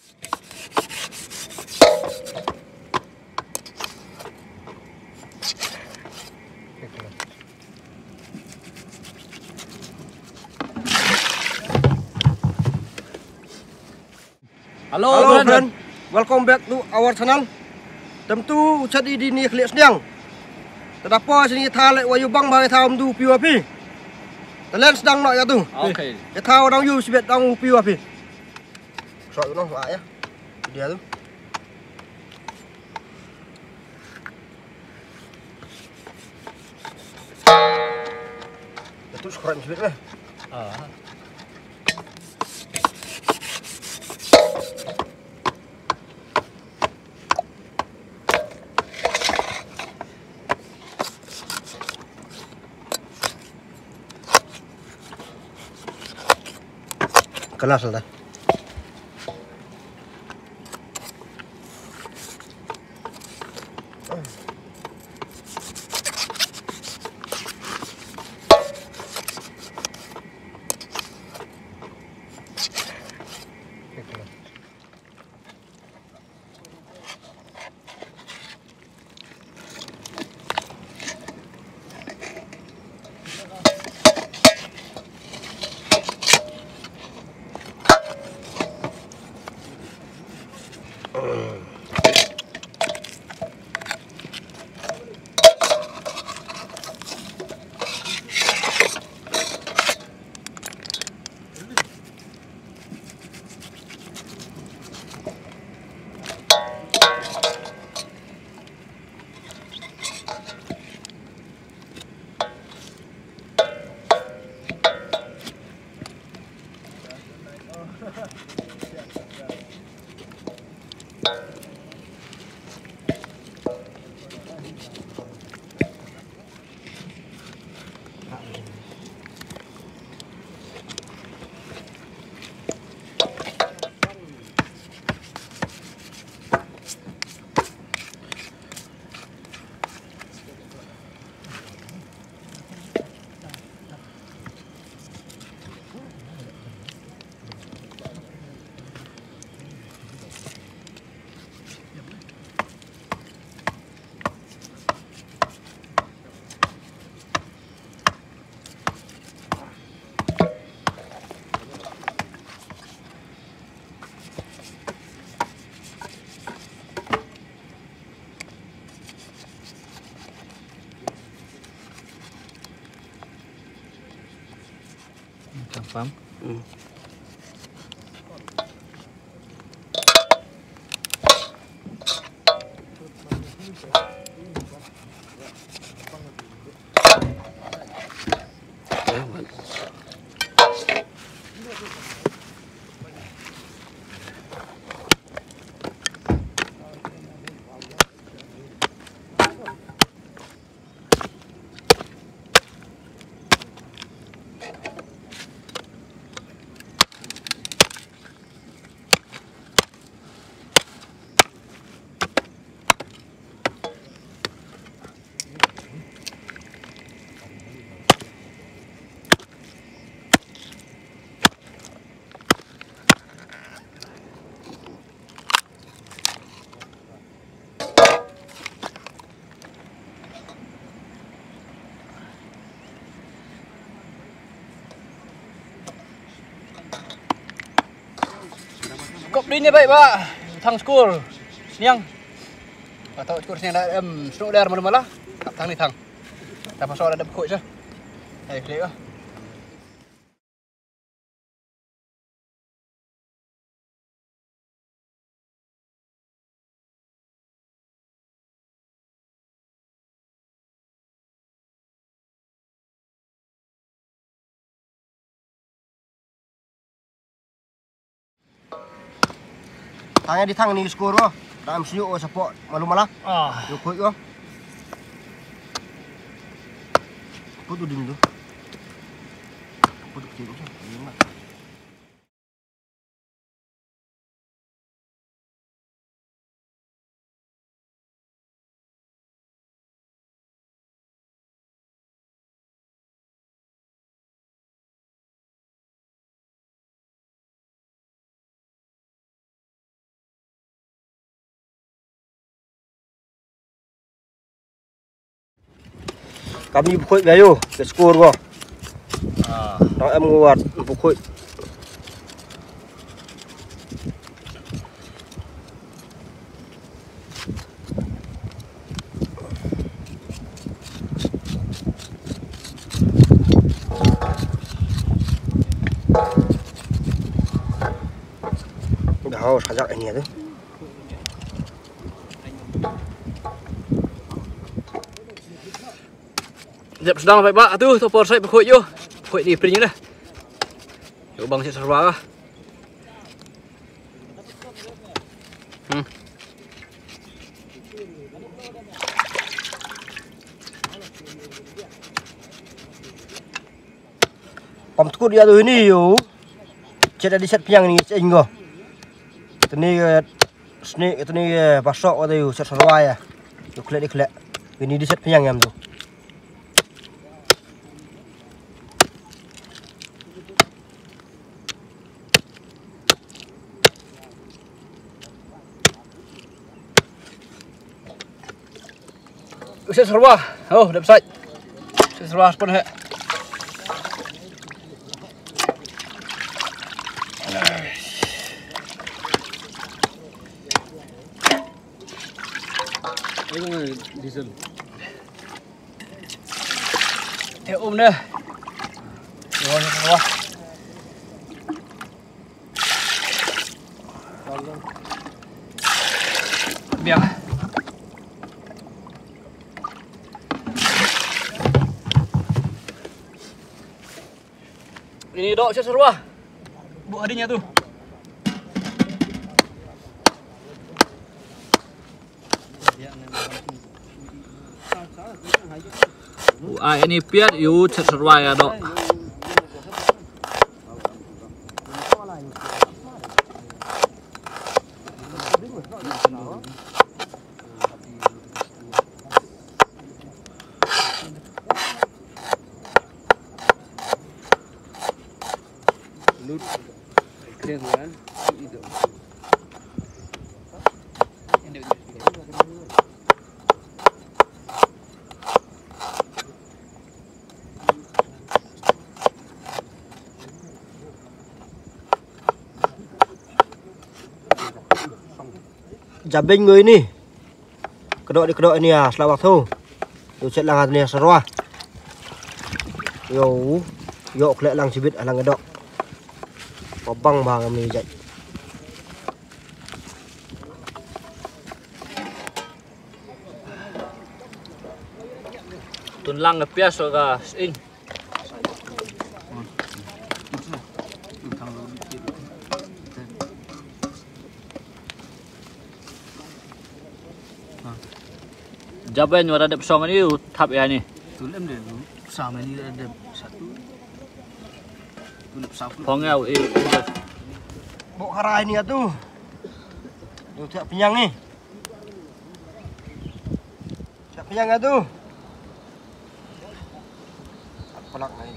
Hello friend, welcome back to our channel. Tentu jadi di ni klik Shillong. Tetapi sini thale wayu bang bagi thau tu piu api. Talen sedang nak ya tu. Okay. Ya thau dang yu sibet dang piu api. Sok no wa ya. Dia tu. Itu sekarang sibet lah. Kelas lah. Faham? Kop ini baik pak, thang school, Shillong. Atau school Shillong dah snow dar malam malah, thang ni thang. Dah pasal ada berkut je. Klik lah. Tanya di tang ni skor ko. Dalam siyo o support malu malah. Yo koi ko. Putu din tu. Putu kecil. Kami bukoi gayo ke skor go. À. Đó em nguat bukoi. Đó sajak ini tu. Dẹp sedang baik Pak. Atuh topor saya berkoi yo. Koi di pring dah. Yo bang saya serba lah. Pam tukut dia tu ini yo. Cek ada set piang ni cek ingo. Itu ni snake itu ni pasok tu set serwai ya. Yo klek. Ini di set piang yang tu. Set serba. Oh, dah besar. Set serba pun he. Diesel. Theo dah. Rồi serba. Biar. Ini dok set serba. Bu adanya tu. Ini piat you set serba ya dok. Lut. Keren kan? Itu. Jabing người ni. Kedok ni ah selawak tu. Yo cek lang ni serwa. Yo klek lang cibit alang kedok. Pobang bang ni jai. Tun lang na pias so ga in. Jaban yang ada pesong ni tap ya ni. Tulem dia tu. Sama ni ada satu. Tulem sapu. Pongau Bok harai ni tu. Yo cek piang ni. Cek piang tu. Pelak ni.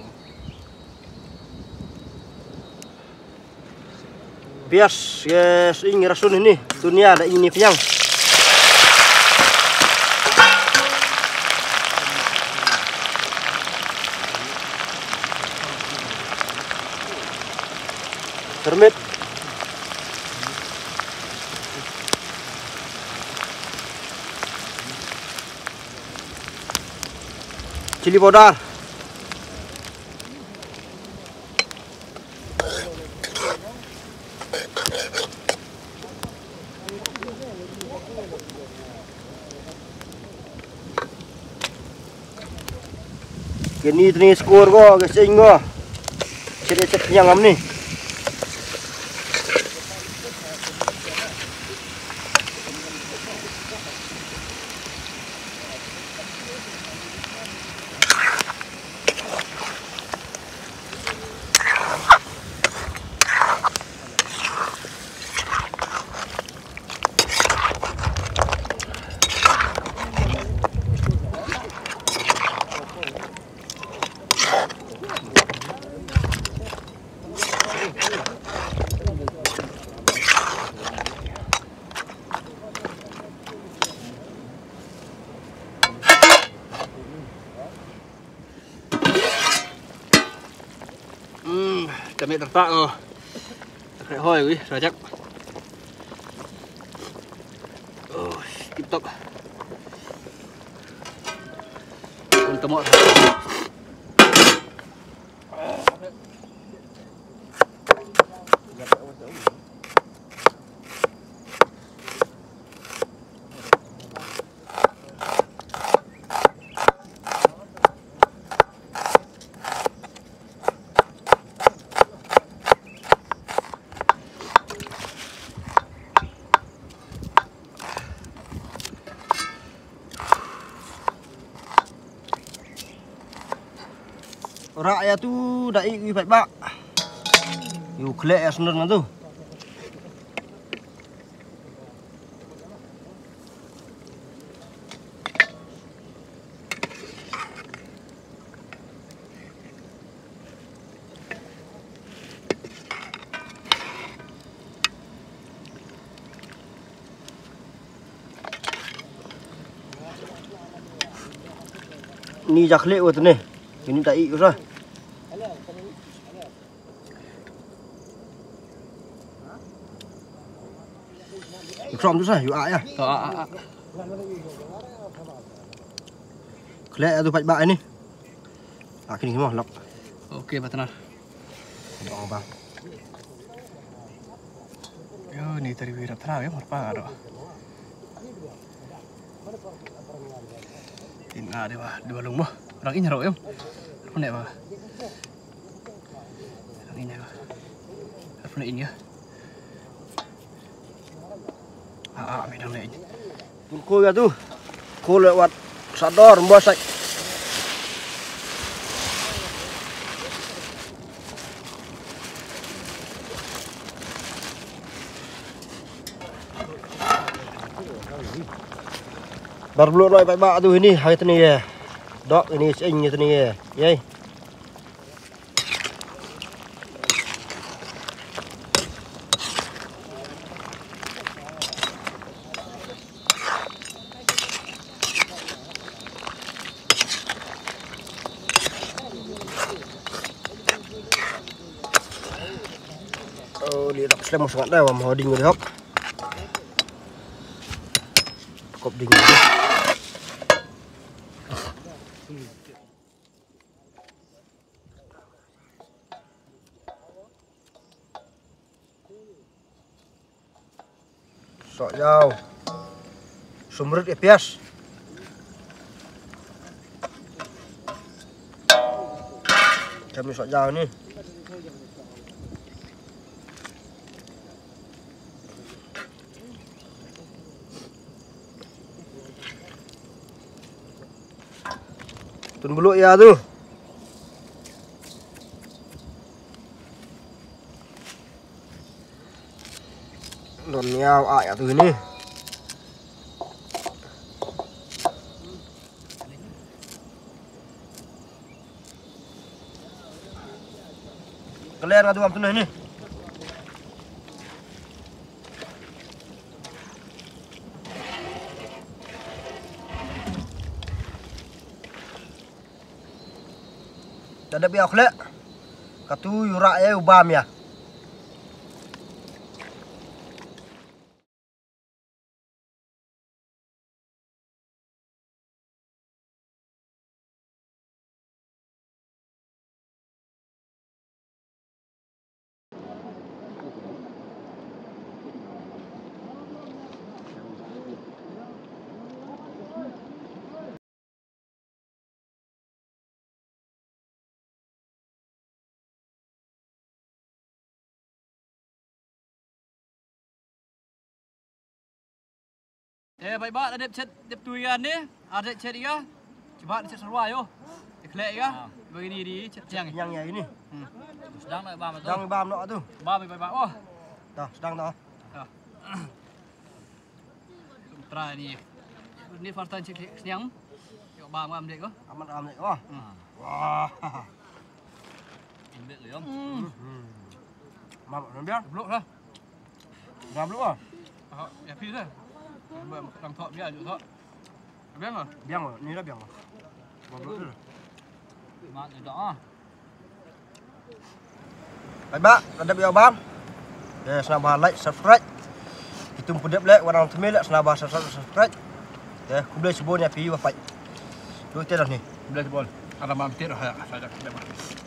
Bias yes ini rasun ini. Dunia ada ini piang. Termit. Cili powder. Kini ni skor go, gesing go. Cek yang am ni. Kami tertak oh. Kayak hoi wih, rajak. Oh, TikTok. Untuk mau. Rak ya tu dak ik baik bak. Yu klek ya senar tu. Ni jak klek tu ni. Ini dak ik dah. Krom tu sah, yu ak ya. Klek tu baik bak ni. Ah kini semua lok. Okey, Pak Tenar. Oh bang. Yo, ni tadi wirap terang ya, apa ada. Tinggal di balung mah. Orang ini rok ya. Apa nak bah? Orang ini bah. Apa nak ini ya? Medang lain. Ko ya tu. Ko lewat sador mbosai. Baru belum nak baik-baik tu ini hari tu ni ya. Dok ini sing tu ni ya. Yai. Oh, dia tak selama sangat dah mau hoding dia hok. Kop ding. Sok jauh. Sumrut pias. Kami sok jauh ni. Tun beluk ya tu. Don miau ya tu ini. Keler tu am tu ni. Ada biak lek. Katu yurak ya ubam ya. Baik bak ada chat dep tuian ni. Ada chat dia. Coba chat serwa yo. Diklek ya. Begini di chat yang ya ini. Sedang nak bam tu. Sedang bam nak tu. Bam baik bak. Oh. Dah, sedang dah. Dah. Try ni. Ni first time chat siang. Tengok bam dek ko. Aman dek. Wah. Wah. Ini dek yo. Mam biar. Blok lah. Dah blok ah. Ya pi dah. Đang thọ biết là chỗ thọ biết rồi biang rồi ni là biang rồi mà mà từ đó Baik ba, ada biar bam. Ya, senabah like, subscribe. Itu pun dia like, orang temil senabah subscribe. Ya, aku boleh sebutnya pi bapak. Dua tiada ni. Boleh sebol. Ada mampir saya.